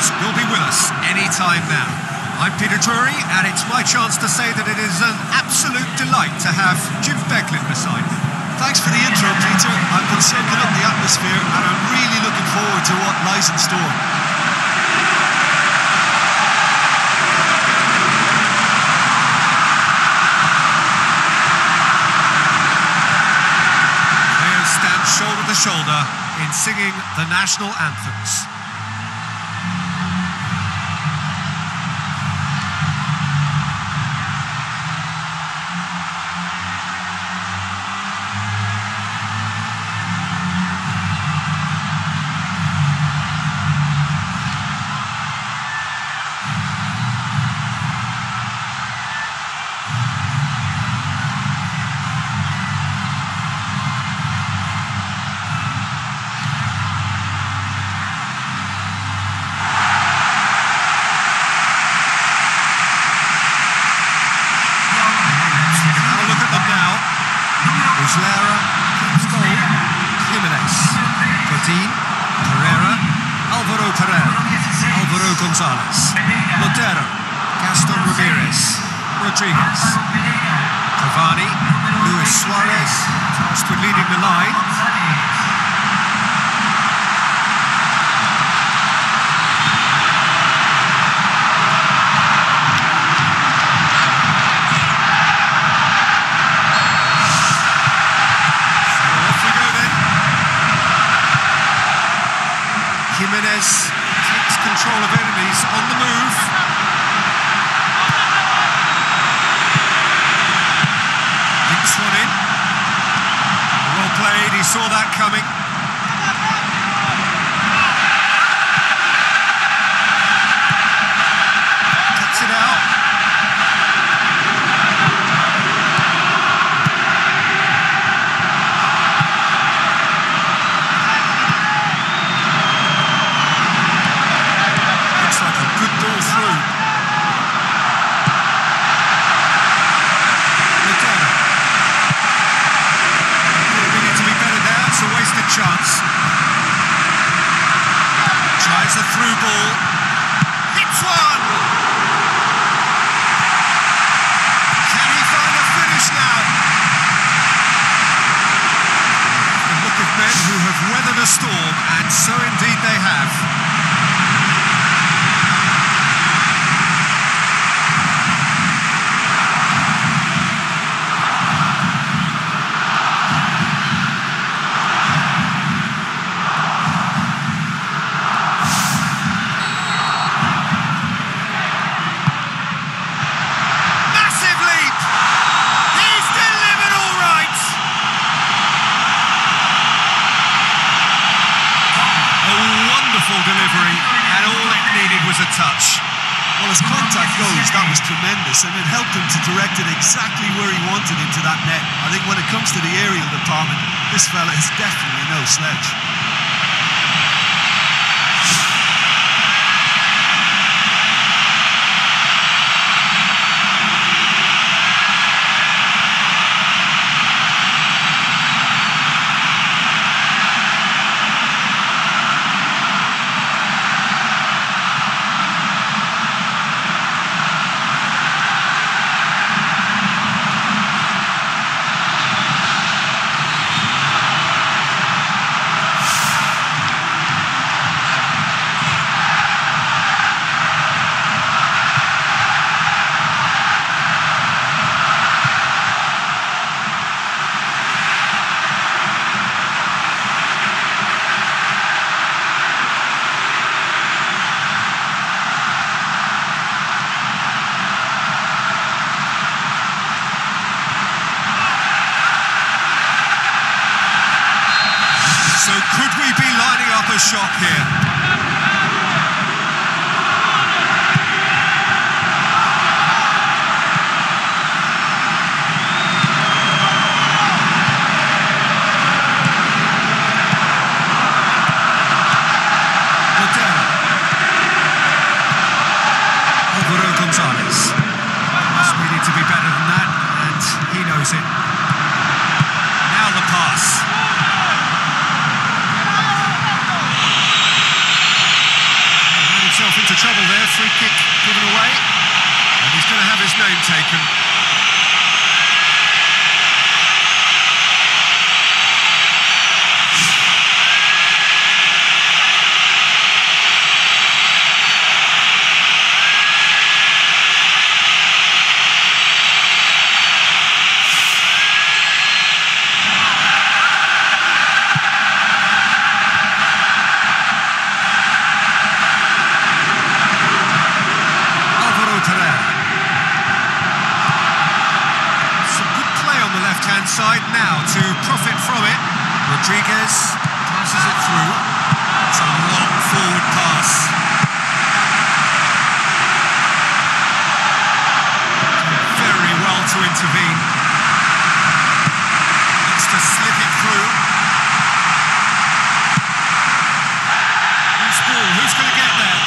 news will be with us any time now. I'm Peter Drury, and it's my chance to say that it is an absolute delight to have Jim Beglin beside me. Thanks for the intro, Peter. I've been soaking up the atmosphere, and I'm really looking forward to what lies in store. Players stand shoulder to shoulder in singing the national anthems. Muslera, Stoll, Jimenez, Coutinho, Herrera, Alvaro Carrera, Alvaro Gonzalez, Montero, Gaston Ramirez, Rodriguez, Cavani, Luis Suarez, tasked with leading the line. Jimenez takes control of it and he's on the move. Dinks one in. Well played, he saw that coming. Cuts it out. Chance. Tries a through ball. Hits one! Can he find a finish now? The look of men who have weathered a storm, and so indeed they have. Delivery, and all it needed was a touch. Well, as contact goes, that was tremendous, and it helped him to direct it exactly where he wanted into that net. I think when it comes to the aerial department, this fella is definitely no sledge. So could we be lining up a shot here? Alvaro Gonzalez. We need to be better than that, and he knows it. Now the pass. given away, and he's going to have his name taken. Side now to profit from it. Rodriguez passes it through. It's a long forward pass. Very well to intervene. Needs to slip it through. Who's ball? Who's going to get there?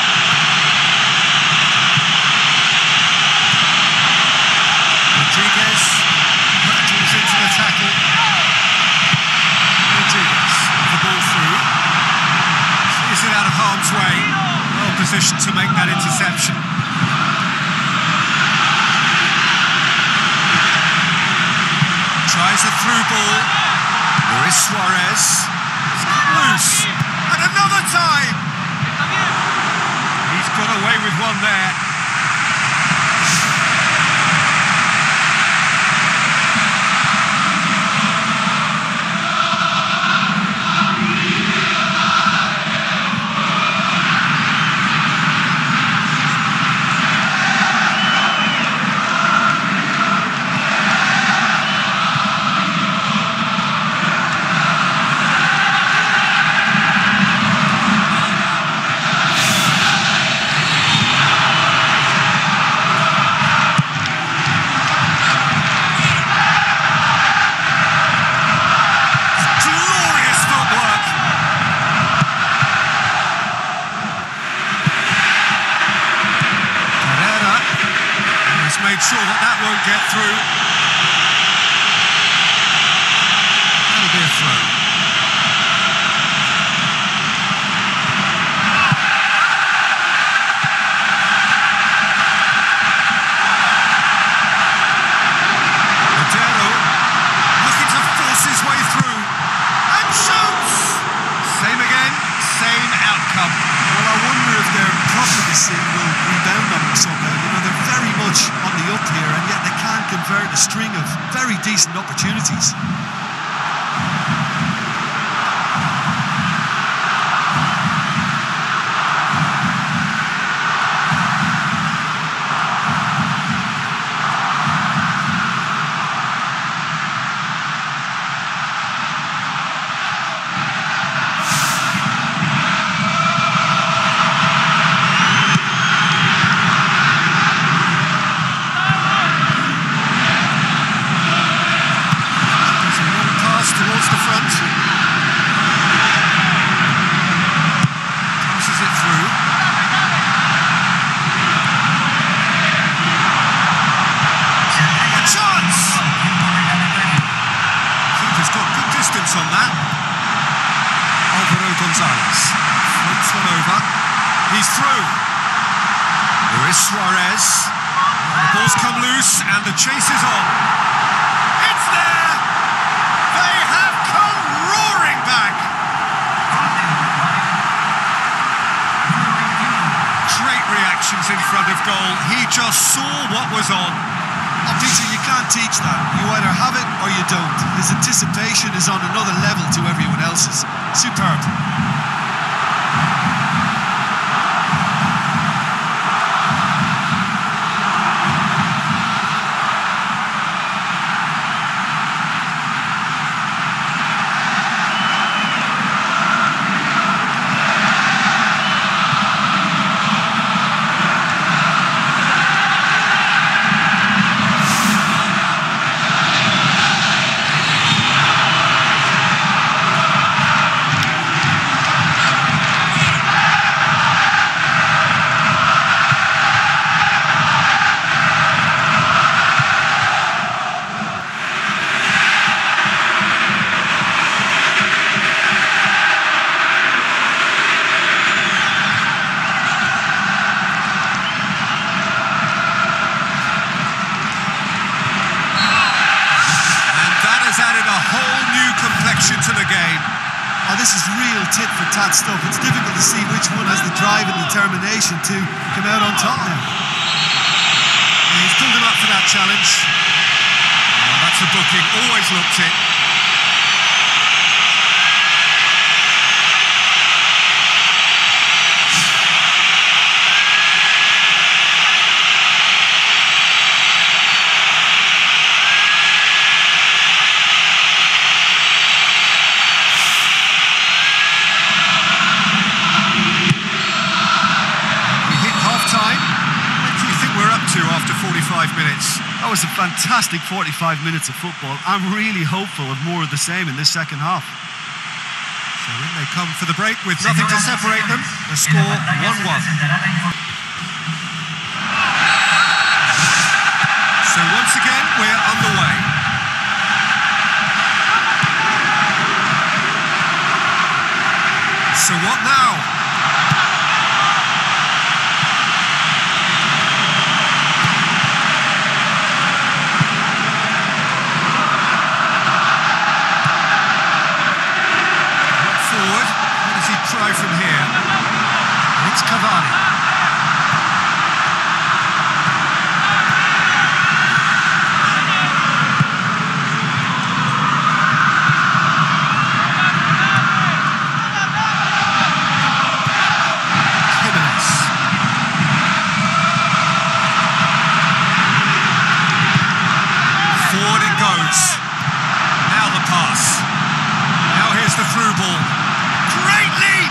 Rodriguez into the tackle. Rodriguez, the ball through. Sees it out of harm's way. Well positioned to make that interception. Tries a through ball. Luis Suarez. It's loose. And another time. He's got away with one there. Made sure that won't get through. That'll be a throw. Montero looking to force his way through and shoots. Same again, same outcome. Well, I wonder if their profligacy will rebound on them somehow. You know, they're very much on the up here, and yet they can't convert a string of very decent opportunities. Towards the front. Passes it through. A chance! Keeper's got good distance on that. Álvaro González floats one over. He's through. Luis Suarez. The ball's come loose and the chase is on. It's there! They have come roaring back! Great reactions in front of goal. He just saw what was on. Oh, Peter, you can't teach that. You either have it or you don't. His anticipation is on another level to everyone else's. Superb. Everton again. Oh, this is real tit-for-tat stuff. It's difficult to see which one has the drive and determination to come out on top now. He's pulled him up for that challenge. Oh, that's a booking, always looked it. After 45 minutes. That was a fantastic 45 minutes of football. I'm really hopeful of more of the same in this second half. So in they come for the break with nothing to separate them. The score 1-1. So once again we're underway. So what now? Try from here. It's Cavani. Jimenez. Forward it goes. Now the pass. Now here's the through ball. Great leap!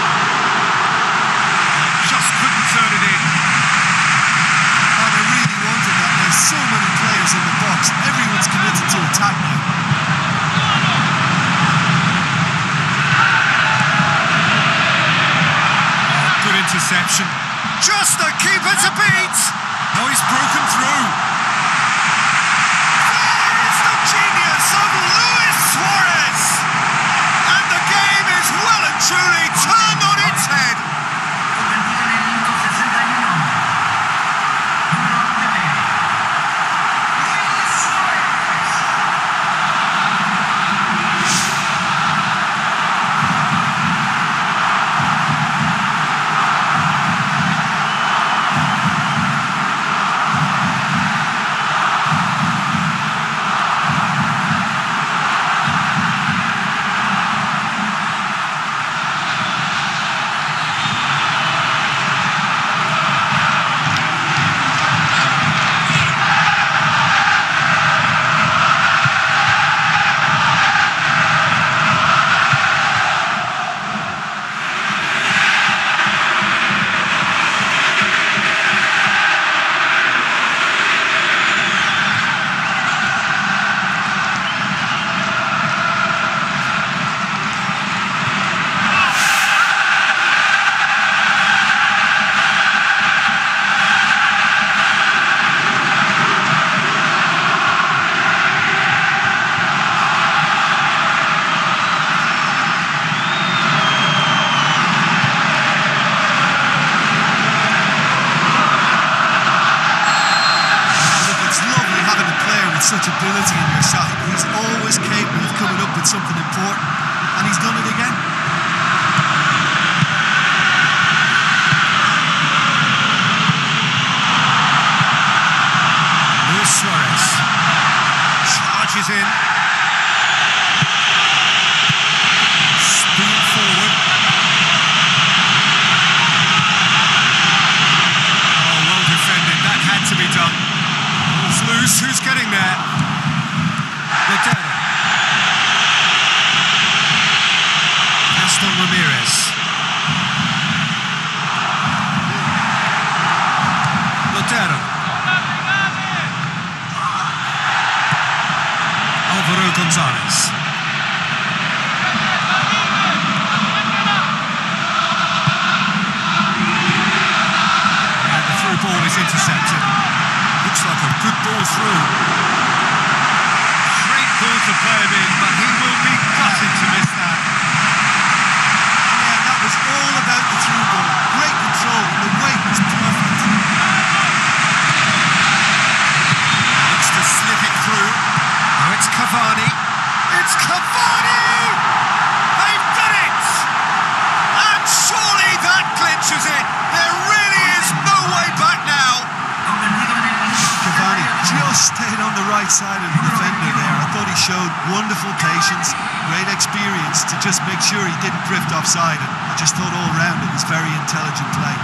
Just couldn't turn it in. Oh, they really wanted that. There's so many players in the box. Everyone's committed to attack now. Oh, good interception. Just the keeper to beat! Oh, he's broken through. It's the genius of Luis Suarez! And the game is well and truly turned on its head. Such ability in your side. He's always capable of coming up with something important, and he's done it again. Luis Suarez charges in. Speed forward. Oh, well defended. That had to be done. Ball's loose. Who's getting there? Lotero. Gaston Ramirez. Lotero. Álvaro González. And the through ball is intercepted. Looks like a good ball through. Great ball to play him in, but he will be gutted to miss that. Yeah, that was all about the through ball. Great control, the weight was perfect. Looks to slip it through. Now it's Cavani. It's touches it. There really is no way back now. Cavani just stayed on the right side of the defender there. I thought he showed wonderful patience, great experience to just make sure he didn't drift offside, and I just thought all round it was very intelligent play.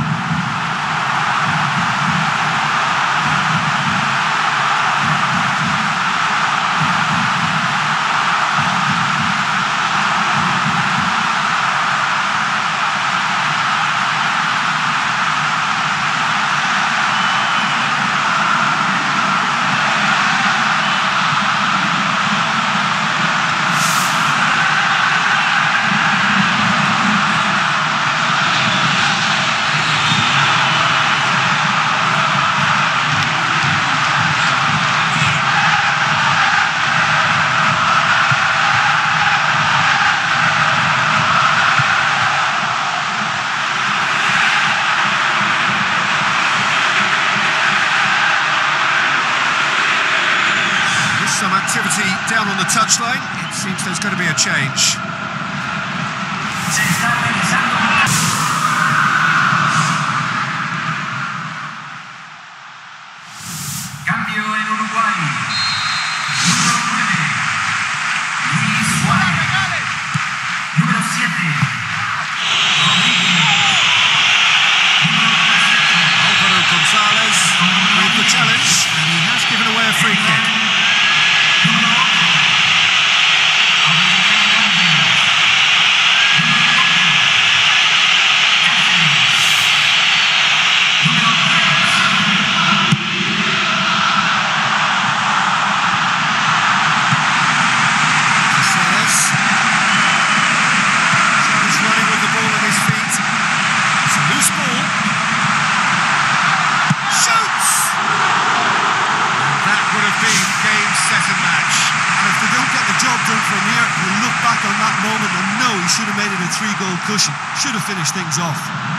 Some activity down on the touchline. It seems there's going to be a change. Cambio en Uruguay. Número 9. Luis Suárez. Número 7. Álvaro González with the challenge, and he has given away a free kick. On that moment, and no, he should have made it a 3-goal cushion. Should have finished things off.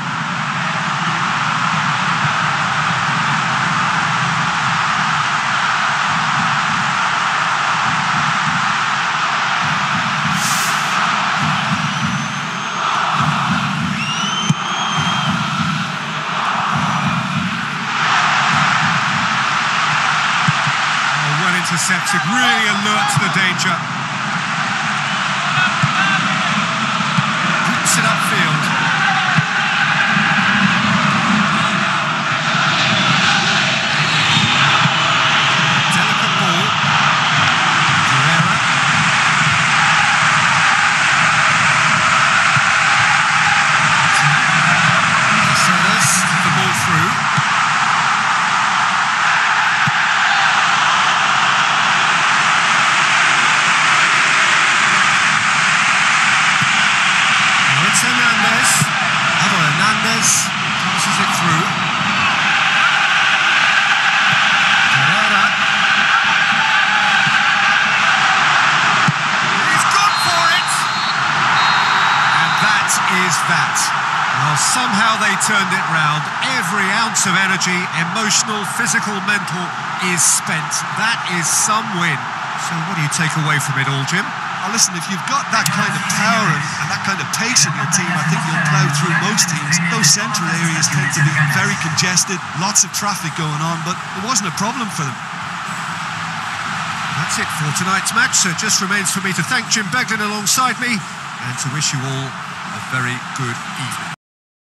Oh, well intercepted, really alert to the danger. It upfield. Delicate ball. Guerrera. Caceres, the ball through. Hernandez passes it through. Herrera. He's gone for it! And that is that. Well, somehow they turned it round. Every ounce of energy, emotional, physical, mental, is spent. That is some win. So what do you take away from it all, Jim? Well, listen, if you've got that kind of power and that kind of pace in your team, I think you'll plough through most teams. Those central areas tend to be very congested, lots of traffic going on, but it wasn't a problem for them. That's it for tonight's match, so it just remains for me to thank Jim Beglin alongside me and to wish you all a very good evening.